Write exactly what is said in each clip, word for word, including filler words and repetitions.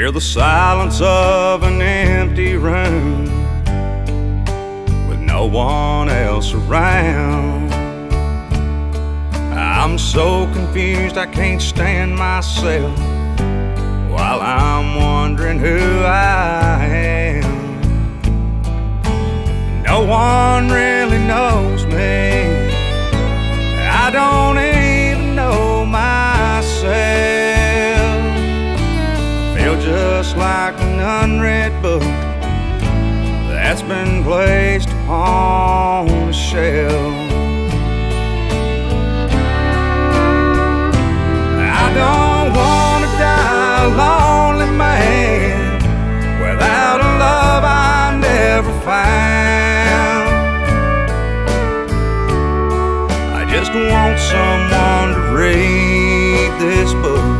Hear the silence of an empty room with no one else around. I'm so confused I can't stand myself while I'm wondering who I am. No one really knows me. I don't even know myself. I feel just like an unread book that's been placed upon a shelf. I don't want to die a lonely man without a love I never found. I just want someone to read this book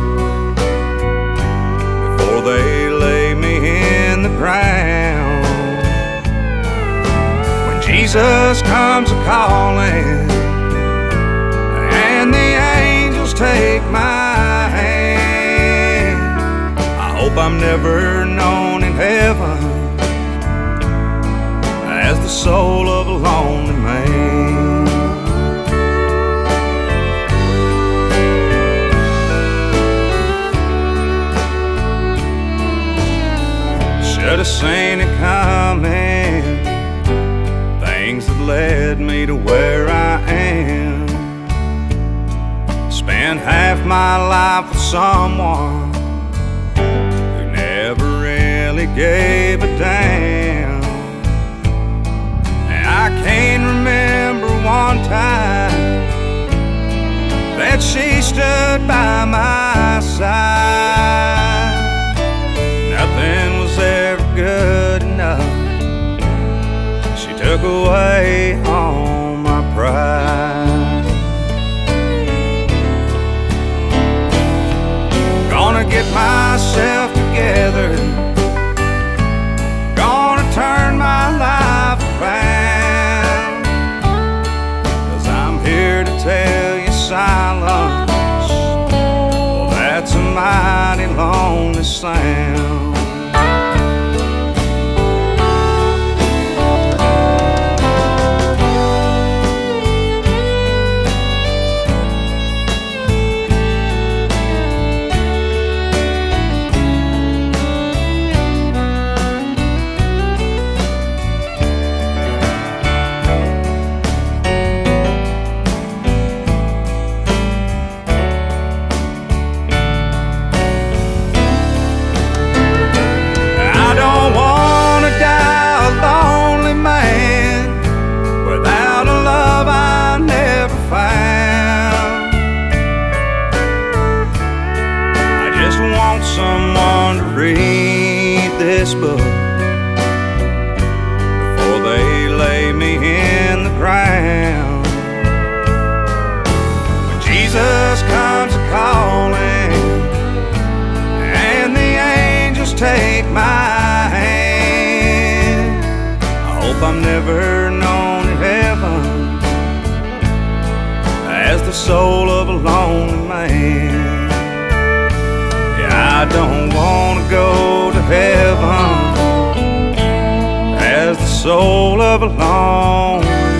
before they lay me in the ground. When Jesus comes a-calling and the angels take my hand, I hope I'm never known in heaven as the soul of a lonely man. Should have seen it coming, things that led me to where I am. Spent half my life with someone who never really gave a damn. And I can't remember one time that she stood by my side. Nothing was ever good enough. She took away all my pride. Gonna get myself together, gonna turn my life around, 'cause I'm here to tell you silence, well, that's a mighty lonely sound. Someone to read this book before they lay me in the ground. When Jesus comes a-calling and the angels take my hand, I hope I'm never known in heaven as the soul of a lonely man. I don't want to go to heaven as the soul of a lonely